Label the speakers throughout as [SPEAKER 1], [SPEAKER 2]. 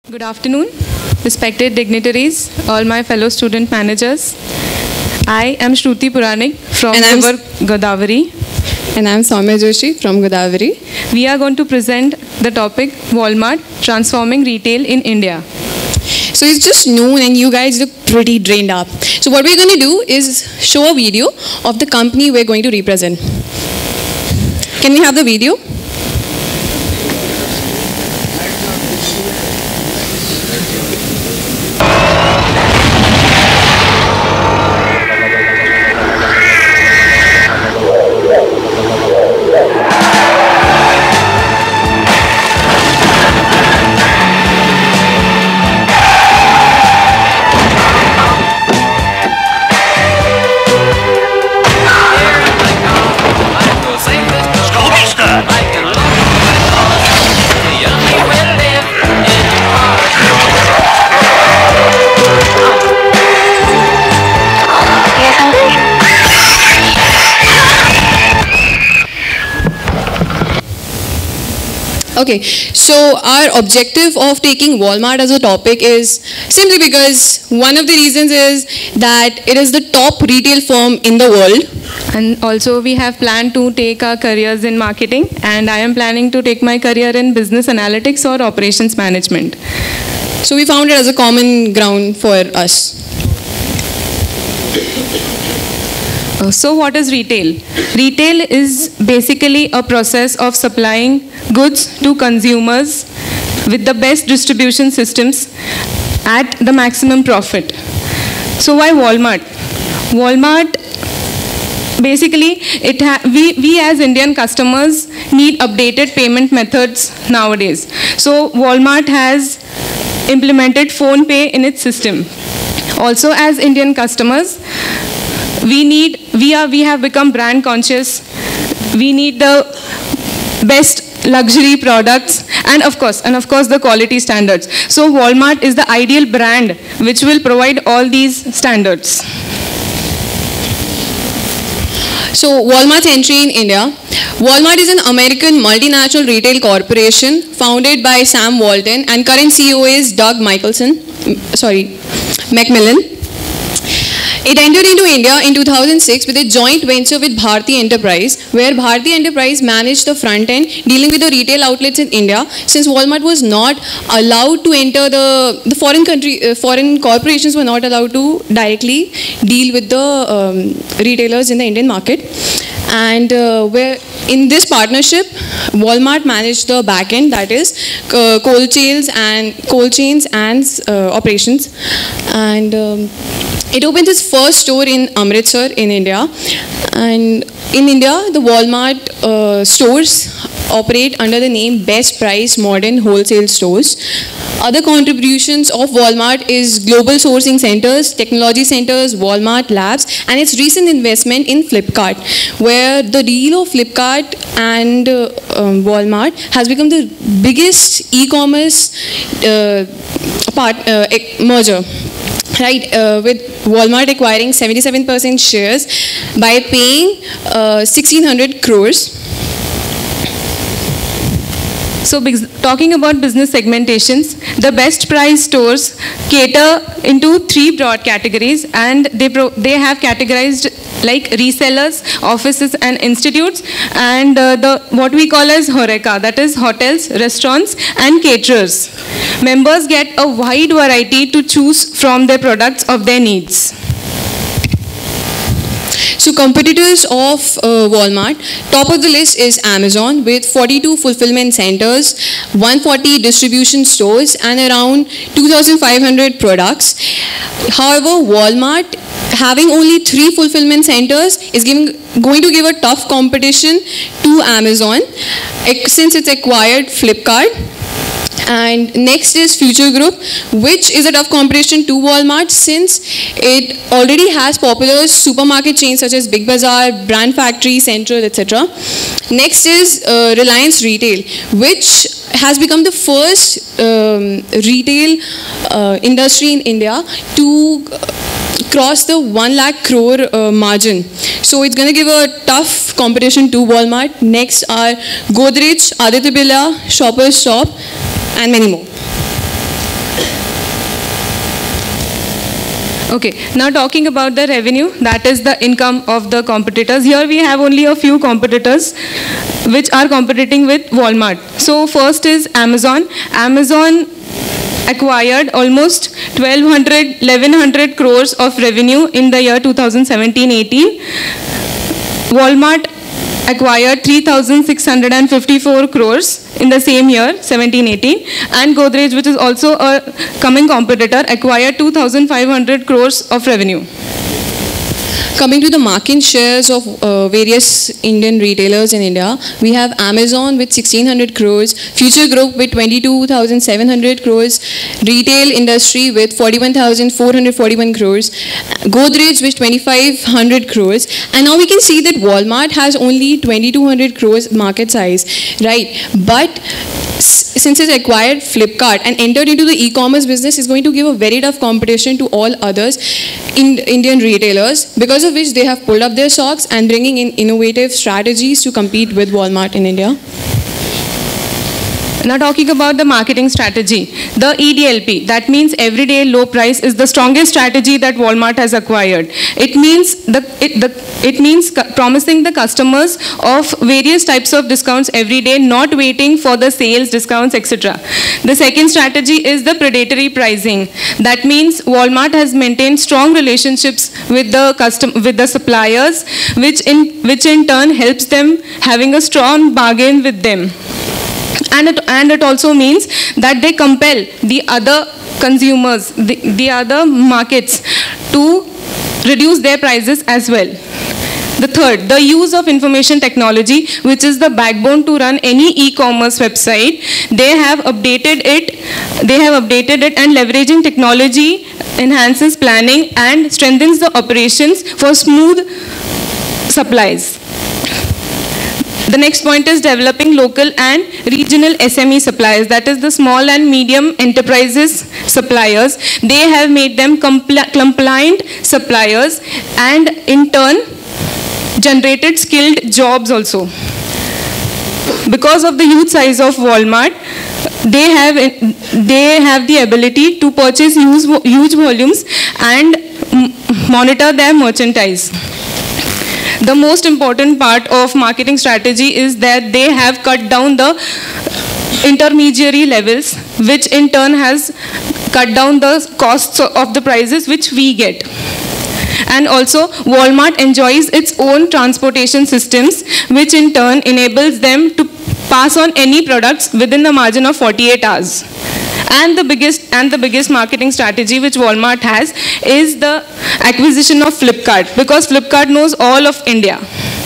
[SPEAKER 1] Good afternoon, respected dignitaries, all my fellow student managers. I am Shruti Puranik from Godavari.
[SPEAKER 2] And I am Soumya Joshi from Godavari.
[SPEAKER 1] We are going to present the topic Walmart transforming retail in India.
[SPEAKER 2] So it's just noon and you guys look pretty drained up. So what we're going to do is show a video of the company we're going to represent. Can we have the video? Okay, so our objective of taking Walmart as a topic is simply because one of the reasons is that it is the top retail firm in the world.
[SPEAKER 1] And also we have planned to take our careers in marketing, and I am planning to take my career in business analytics or operations management.
[SPEAKER 2] So we found it as a common ground for us.
[SPEAKER 1] So what is retail? Retail is basically a process of supplying goods to consumers with the best distribution systems at the maximum profit. So why Walmart? Walmart, basically, we as Indian customers need updated payment methods nowadays. So Walmart has implemented phone pay in its system. Also, as Indian customers, we have become brand conscious. We need the best luxury products and of course the quality standards. So Walmart is the ideal brand which will provide all these standards.
[SPEAKER 2] So Walmart's entry in India. Walmart is an American multinational retail corporation founded by Sam Walton, and current CEO is Doug McMillan. It entered into India in 2006 with a joint venture with Bharti Enterprise, where Bharti Enterprise managed the front end dealing with the retail outlets in India, since Walmart was not allowed to enter foreign corporations were not allowed to directly deal with the retailers in the Indian market. And where in this partnership, Walmart managed the back end, that is cold chains and operations. And it opened its first store in Amritsar in India. And in India, the Walmart stores operate under the name Best Price Modern Wholesale Stores. Other contributions of Walmart is global sourcing centers, technology centers, Walmart labs, and its recent investment in Flipkart, where the deal of Flipkart and Walmart has become the biggest e-commerce merger. Right, with Walmart acquiring 77% shares by paying 1,600 crores.
[SPEAKER 1] So talking about business segmentations, the best price stores cater into 3 broad categories, and they have categorized like resellers, offices and institutes, and what we call as HoReCa, that is hotels, restaurants and caterers. Members get a wide variety to choose from their products of their needs.
[SPEAKER 2] So competitors of Walmart, top of the list is Amazon with 42 fulfillment centers, 140 distribution stores and around 2,500 products. However, Walmart, having only 3 fulfillment centers, is going to give a tough competition to Amazon since it's acquired Flipkart. And next is Future Group, which is a tough competition to Walmart since it already has popular supermarket chains such as Big Bazaar, Brand Factory, Central, etc. Next is Reliance Retail, which has become the first retail industry in India to cross the 1 lakh crore margin. So it's going to give a tough competition to Walmart. Next are Godrej, Aditya Birla, Shoppers Stop, and many more.
[SPEAKER 1] Okay, now talking about the revenue, that is the income of the competitors. Here we have only a few competitors which are competing with Walmart. So first is Amazon. Amazon acquired almost 1100 crores of revenue in the year 2017-18. Walmart acquired 3,654 crores in the same year, 17-18, and Godrej, which is also a coming competitor, acquired 2,500 crores of revenue.
[SPEAKER 2] Coming to the market shares of various Indian retailers in India, we have Amazon with 1600 crores, Future Group with 22,700 crores, retail industry with 41,441 crores, Godrej with 2,500 crores, and now we can see that Walmart has only 2,200 crores market size, right? But since it acquired Flipkart and entered into the e-commerce business, is going to give a very tough competition to all others Indian retailers, because of which they have pulled up their socks and bringing in innovative strategies to compete with Walmart in India.
[SPEAKER 1] Now talking about the marketing strategy, the EDLP, that means everyday low price, is the strongest strategy that Walmart has acquired. It means promising the customers of various types of discounts every day, not waiting for the sales, discounts, etc. The second strategy is the predatory pricing. That means Walmart has maintained strong relationships with the suppliers, which in turn helps them having a strong bargain with them. And it also means that they compel the other consumers, the other markets, to reduce their prices as well. The third, the use of information technology, which is the backbone to run any e-commerce website. They have updated it and leveraging technology enhances planning and strengthens the operations for smooth supplies. The next point is developing local and regional SME suppliers, that is the small and medium enterprises suppliers. They have made them compliant suppliers and in turn generated skilled jobs also. Because of the huge size of Walmart, they have the ability to purchase huge volumes and monitor their merchandise. The most important part of marketing strategy is that they have cut down the intermediary levels, which in turn has cut down the costs of the prices which we get. And also Walmart enjoys its own transportation systems, which in turn enables them to pass on any products within the margin of 48 hours. And the biggest marketing strategy which Walmart has is the acquisition of Flipkart, because Flipkart knows all of India.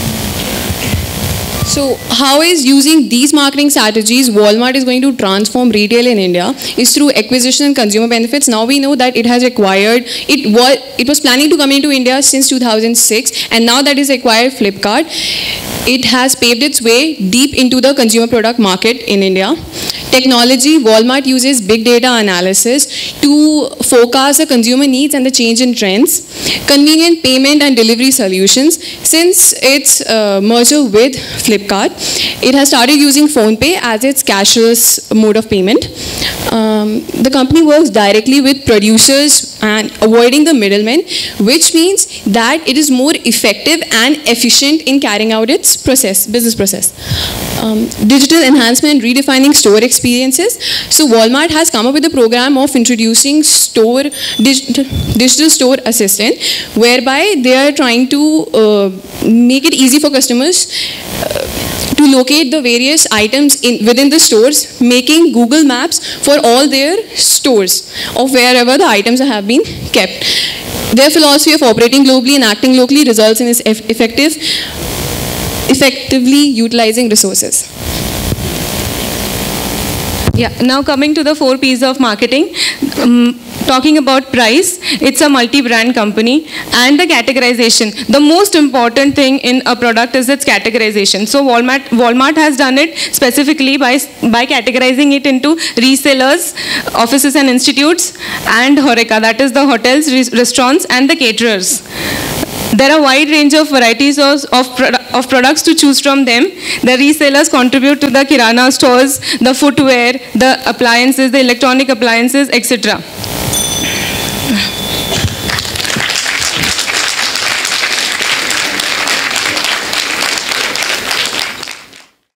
[SPEAKER 2] So how is using these marketing strategies Walmart is going to transform retail in India is through acquisition and consumer benefits. Now we know that it has acquired, it was planning to come into India since 2006, and now that is acquired Flipkart, it has paved its way deep into the consumer product market in India. Technology, Walmart uses big data analysis to forecast the consumer needs and the change in trends. Convenient payment and delivery solutions. Since its merger with Flipkart, it has started using PhonePe as its cashless mode of payment. The company works directly with producers and avoiding the middlemen, which means that it is more effective and efficient in carrying out its business process. Digital enhancement, redefining store experiences. So Walmart has come up with a program of introducing digital store assistant, whereby they are trying to make it easy for customers to locate the various items within the stores, making Google Maps for all their stores of wherever the items have been kept. Their philosophy of operating globally and acting locally results in its effectively utilizing resources.
[SPEAKER 1] Yeah, now coming to the 4 P's of marketing. Talking about price, it's a multi-brand company, and the categorization. The most important thing in a product is its categorization. So Walmart has done it specifically by categorizing it into resellers, offices and institutes, and HoReCa, that is the hotels, restaurants, and the caterers. There are a wide range of varieties of of products to choose from them. The resellers contribute to the kirana stores, the footwear, the appliances, the electronic appliances, etc.